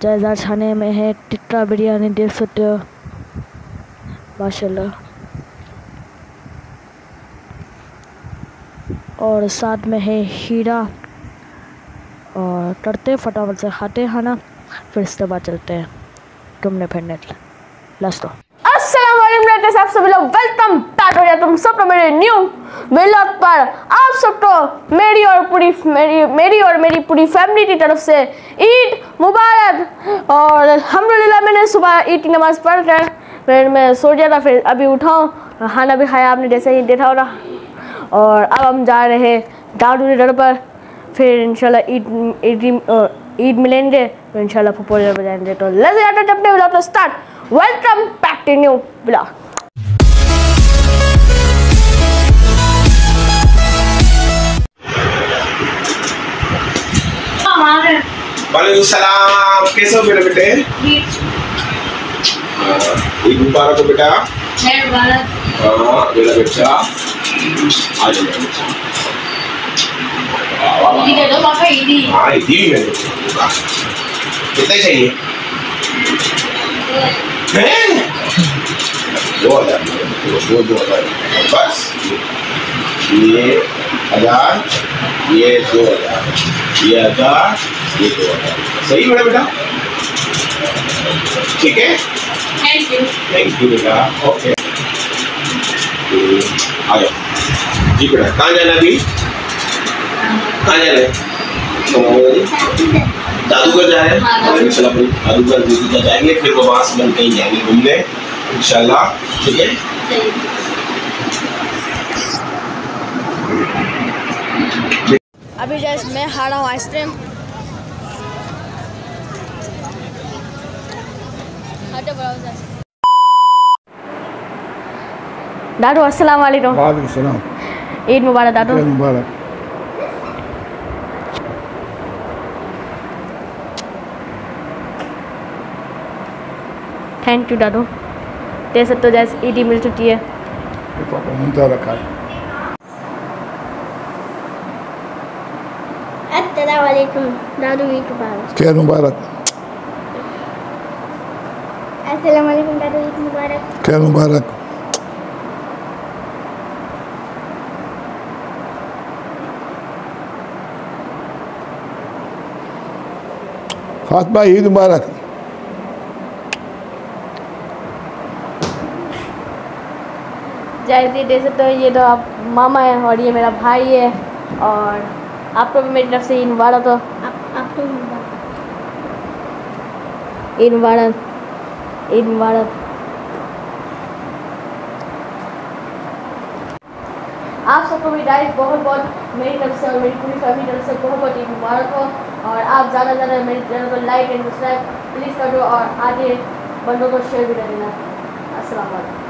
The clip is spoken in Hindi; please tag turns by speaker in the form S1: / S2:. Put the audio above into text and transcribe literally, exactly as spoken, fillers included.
S1: जायदाद खाने में है टिक्का बिरयानी, देख सकते हो माशाल्लाह। और साथ में है हीरा। और करते फटाफट से खाते हैं खाना, फिर इसके बाद चलते हैं घूमने फिरने के लिए। Let's go.
S2: अस्सलाम वालेकुम, आप सभी लोग वेलकम बैक हो गया तुम सब तो मेरे न्यू व्लॉग पर। आप सबको मेरी और पूरी मेरी मेरी और मेरी पूरी फैमिली की तरफ से ईद मुबारक। और अल्हम्दुलिल्लाह मैंने सुबह ईद की नमाज़ पढ़ कर फिर मैं सो गया था, फिर अभी उठाऊँ, खाना भी खाया आपने जैसे ही देखा होगा। और अब हम जा रहे हैं दादू के घर पर, फिर इंशाल्लाह ईद ईद ईद मिलेंगे, फिर इंशाल्लाह फुफोले बजाएंगे। तो लेट्स गेट अपने व्लॉग को start. Welcome back to new vlog.
S3: वालेकुम सलाम, कैसे हो मेरे बेटे? ईद मुबारक हो बेटा। हाँ मेरा बच्चा, आ जाओ मेरा बच्चा।
S2: दे दो पापा ईदी।
S3: हाँ ईदी भी मेरे बच्चे। कितने चाहिए? दो हजार दो दो हजार बस। ये हजार, ये दो हजार, ये हजार, ये दो हजार। सही है बेटा? ठीक है,
S2: थैंक यू
S3: थैंक यू बेटा। ओके आ जाओ जी बेटा। कहाँ जाना अभी? कहाँ जाना है? दादू घर जा रहे हैं। इंशाल्लाह दादू घर दीदी जाएंगे, फिर वो वहाँ से बन कहीं जाएंगे घूमने इंशाल्लाह। ठीक है,
S1: अभी जैसे मैं खा रहा हूँ आइसक्रीम।
S2: दादू अस्सलाम वालेकुम।
S4: वालेकुम सलाम।
S2: ईद मुबारक दादू।
S4: ईद मुबारक।
S2: थैंक यू दादू। जैसे तो जैसे ईदी मिल चुकी है।
S4: पापा मुंता रखा है।
S5: अस्सलाम वालेकुम दादू, ईद मुबारक।
S4: खैर मुबारक।
S5: अस्सलाम वालेकुम दादू, ईद मुबारक।
S4: खैर मुबारक। फातिमा ईद मुबारक।
S2: जैसे जैसे तो ये तो आप मामा है और ये मेरा भाई है, और आपको भी मेरी तरफ से ईद मुबारक। तो
S5: आप आपको मुबारक।
S2: ईद मुबारक, ईद मुबारक। आप सबको भी डाइट बहुत बहुत मेरी तरफ से और मेरी पूरी फैमिली तरफ से बहुत बहुत ईद मुबारक हो। और आप ज़्यादा से ज़्यादा मेरे चैनल को लाइक एंड सब्सक्राइब प्लीज़ कर दो, और आगे बंदों को शेयर भी कर देना। अस्सलाम वालेकुम।